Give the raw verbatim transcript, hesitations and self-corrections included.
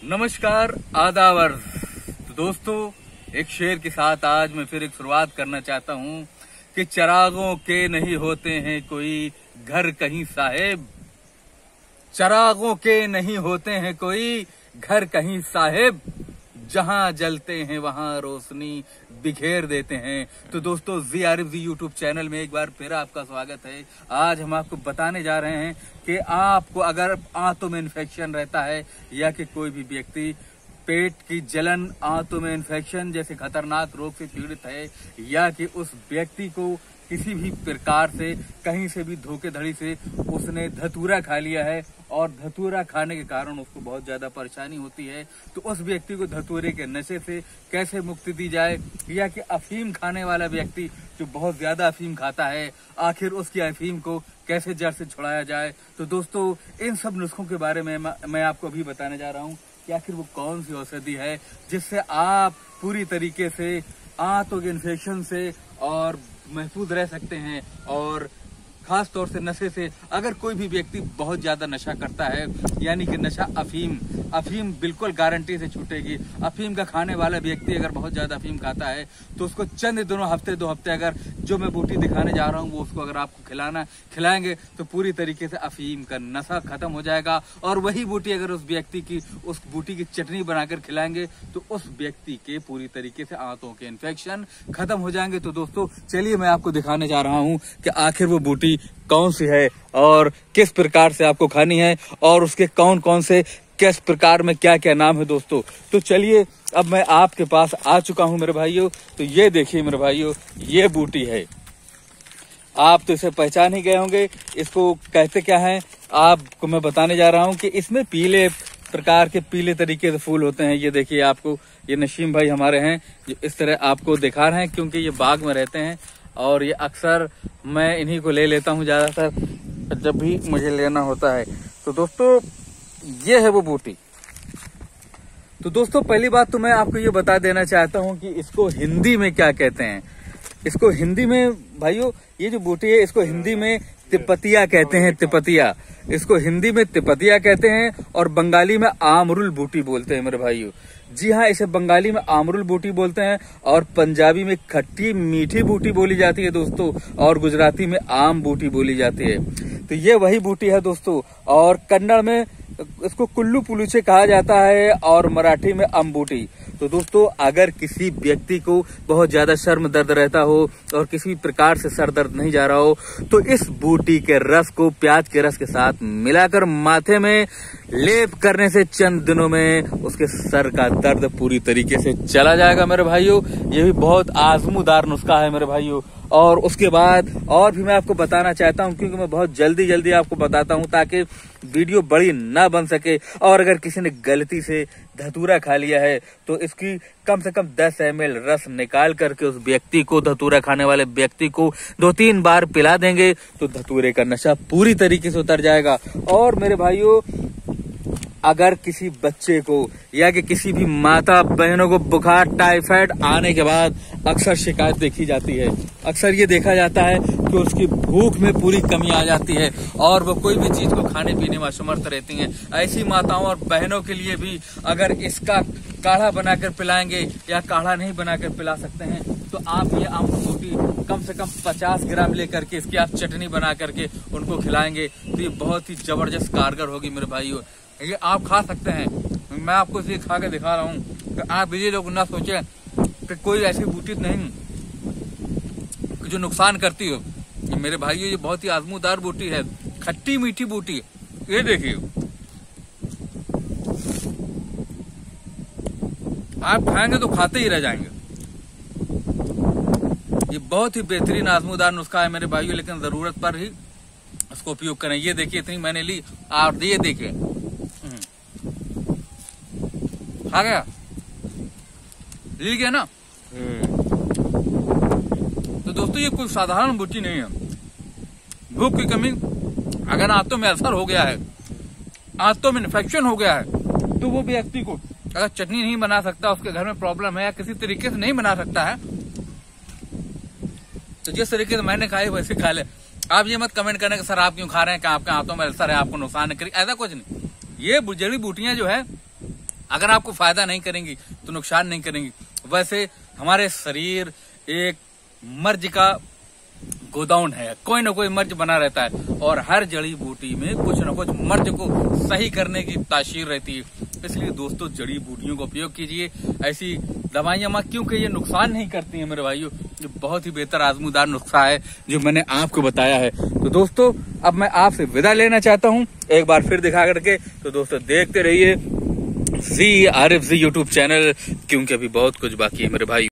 नमस्कार आदावर। तो दोस्तों, एक शेर के साथ आज मैं फिर एक शुरुआत करना चाहता हूँ कि चरागों के नहीं होते हैं कोई घर कहीं साहेब, चरागों के नहीं होते हैं कोई घर कहीं साहेब, जहां जलते हैं वहां रोशनी बिखेर देते हैं। तो दोस्तों, G R F G YouTube channel में एक बार फिर आपका स्वागत है। आज हम आपको बताने जा रहे हैं कि आपको अगर आंतों में इन्फेक्शन रहता है या कि कोई भी व्यक्ति पेट की जलन, आंतों में इन्फेक्शन जैसे खतरनाक रोग से पीड़ित है, या कि उस व्यक्ति को किसी भी प्रकार से कहीं से भी धोखेधड़ी से उसने धतूरा खा लिया है और धतूरा खाने के कारण उसको बहुत ज्यादा परेशानी होती है, तो उस व्यक्ति को धतूरे के नशे से कैसे मुक्ति दी जाए, या कि अफीम खाने वाला व्यक्ति जो बहुत ज्यादा अफीम खाता है, आखिर उसकी अफीम को कैसे जड़ से छुड़ाया जाए। तो दोस्तों, इन सब नुस्खों के बारे में मैं आपको अभी बताने जा रहा हूँ कि आखिर वो कौन सी औषधि है जिससे आप पूरी तरीके से आंतों के इन्फेक्शन से और महफूज रह सकते हैं। और खास तौर से नशे से, अगर कोई भी व्यक्ति बहुत ज्यादा नशा करता है, यानी कि नशा अफीम अफीम बिल्कुल गारंटी से छूटेगी। अफीम का खाने वाला व्यक्ति अगर बहुत ज्यादा अफीम खाता है तो उसको चंद दोनों हफ्ते दो हफ्ते अगर जो मैं बूटी दिखाने जा रहा हूँ वो उसको अगर आपको खिलाना खिलाएंगे तो पूरी तरीके से अफीम का नशा खत्म हो जाएगा। और वही बूटी अगर उस व्यक्ति की उस बूटी की चटनी बनाकर खिलाएंगे तो उस व्यक्ति के पूरी तरीके से आंतों के इन्फेक्शन खत्म हो जाएंगे। तो दोस्तों, चलिए मैं आपको दिखाने जा रहा हूँ कि आखिर वो बूटी कौन सी है और किस प्रकार से आपको खानी है और उसके कौन कौन से किस प्रकार में क्या क्या नाम है। दोस्तों, तो चलिए अब मैं आपके पास आ चुका हूं मेरे भाइयों। तो ये देखिए मेरे भाइयों, ये बूटी है। आप तो इसे पहचान ही गए होंगे। इसको कहते क्या है आपको मैं बताने जा रहा हूं कि इसमें पीले प्रकार के पीले तरीके से फूल होते हैं। ये देखिए, आपको ये नशीम भाई हमारे हैं जो इस तरह आपको दिखा रहे हैं, क्योंकि ये बाग में रहते हैं और ये अक्सर मैं इन्हीं को ले लेता हूँ ज्यादातर जब भी मुझे लेना होता है। तो दोस्तों, ये है वो बूटी। तो दोस्तों, पहली बात तो मैं आपको ये बता देना चाहता हूँ कि इसको हिंदी में क्या कहते हैं। इसको हिंदी में भाइयों, ये जो बूटी है इसको हिंदी में तिपतिया कहते हैं। तिपतिया, इसको हिंदी में तिपतिया कहते हैं और बंगाली में आमरुल बूटी बोलते हैं मेरे भाइयों। जी हाँ, इसे बंगाली में आमरुल बूटी बोलते हैं और पंजाबी में खट्टी मीठी बूटी बोली जाती है दोस्तों, और गुजराती में आम बूटी बोली जाती है। तो ये वही बूटी है दोस्तों। और कन्नड़ में इसको कुल्लू पुलुचे कहा जाता है और मराठी में अम्बूटी। तो दोस्तों, अगर किसी व्यक्ति को बहुत ज्यादा शर्म दर्द रहता हो और किसी भी प्रकार से सर दर्द नहीं जा रहा हो तो इस बूटी के रस को प्याज के रस के साथ मिलाकर माथे में लेप करने से चंद दिनों में उसके सर का दर्द पूरी तरीके से चला जाएगा मेरे भाइयों। ये भी बहुत आजमूदार नुस्खा है मेरे भाइयों। और उसके बाद और भी मैं आपको बताना चाहता हूं, क्योंकि मैं बहुत जल्दी जल्दी आपको बताता हूं ताकि वीडियो बड़ी ना बन सके। और अगर किसी ने गलती से धतूरा खा लिया है तो इसकी कम से कम दस एम एल रस निकाल करके उस व्यक्ति को, धतूरा खाने वाले व्यक्ति को दो तीन बार पिला देंगे तो धतूरे का नशा पूरी तरीके से उतर जाएगा। और मेरे भाइयों, अगर किसी बच्चे को या कि किसी भी माता बहनों को बुखार टाइफाइड आने के बाद अक्सर शिकायत देखी जाती है, अक्सर ये देखा जाता है कि उसकी भूख में पूरी कमी आ जाती है और वो कोई भी चीज को खाने पीने में असमर्थ रहती हैं। ऐसी माताओं और बहनों के लिए भी अगर इसका काढ़ा बनाकर पिलाएंगे या काढ़ा नहीं बनाकर पिला सकते हैं तो आप ये आम बूटी कम से कम पचास ग्राम लेकर के इसकी आप चटनी बना करके उनको खिलाएंगे तो ये बहुत ही जबरदस्त कारगर होगी मेरे भाइयों। ये आप खा सकते हैं। मैं आपको इसे खा के दिखा रहा हूँ कि आप ये लोग ना सोचें कि कोई ऐसी बूटी नहीं जो नुकसान करती हो। ये मेरे भाइयों, ये बहुत ही आजमूदार बूटी है, खट्टी मीठी बूटी। ये देखिए, आप खाएंगे तो खाते ही रह जाएंगे। ये बहुत ही बेहतरीन आजमूदार नुस्खा है मेरे भाइयों, लेकिन जरूरत पर ही इसको उपयोग करें। ये देखिए, इतनी मैंने ली और ये देखिए आ गया, ली गया ना। तो दोस्तों, ये कोई साधारण बूटी नहीं है। भूख की कमी, अगर आंतों में असर हो गया है, आंतों में इन्फेक्शन हो गया है, तो वो व्यक्ति को अगर चटनी नहीं बना सकता, उसके घर में प्रॉब्लम है या किसी तरीके से नहीं बना सकता है, तो जिस तरीके से मैंने खाई वैसे खा ले। आप ये मत कमेंट करने कि सर आप क्यों खा रहे हैं, कि आपके हाथों में अल्सर है, आपको नुकसान नहीं करेगी, ऐसा कुछ नहीं। ये जड़ी बूटियां जो है अगर आपको फायदा नहीं करेंगी तो नुकसान नहीं करेंगी। वैसे हमारे शरीर एक मर्ज का गोदाउन है, कोई ना कोई मर्ज बना रहता है और हर जड़ी बूटी में कुछ न कुछ मर्ज को सही करने की तासीर रहती है। इसलिए दोस्तों जड़ी बूटियों का उपयोग कीजिए, ऐसी दवाइयां मत, क्योंकि ये नुकसान नहीं करती हैं मेरे भाइयों। ये बहुत ही बेहतर आजमूदार नुस्खा है जो मैंने आपको बताया है। तो दोस्तों अब मैं आपसे विदा लेना चाहता हूँ एक बार फिर दिखा करके। तो दोस्तों देखते रहिए G R F G YouTube channel, क्योंकि अभी बहुत कुछ बाकी है मेरे भाई।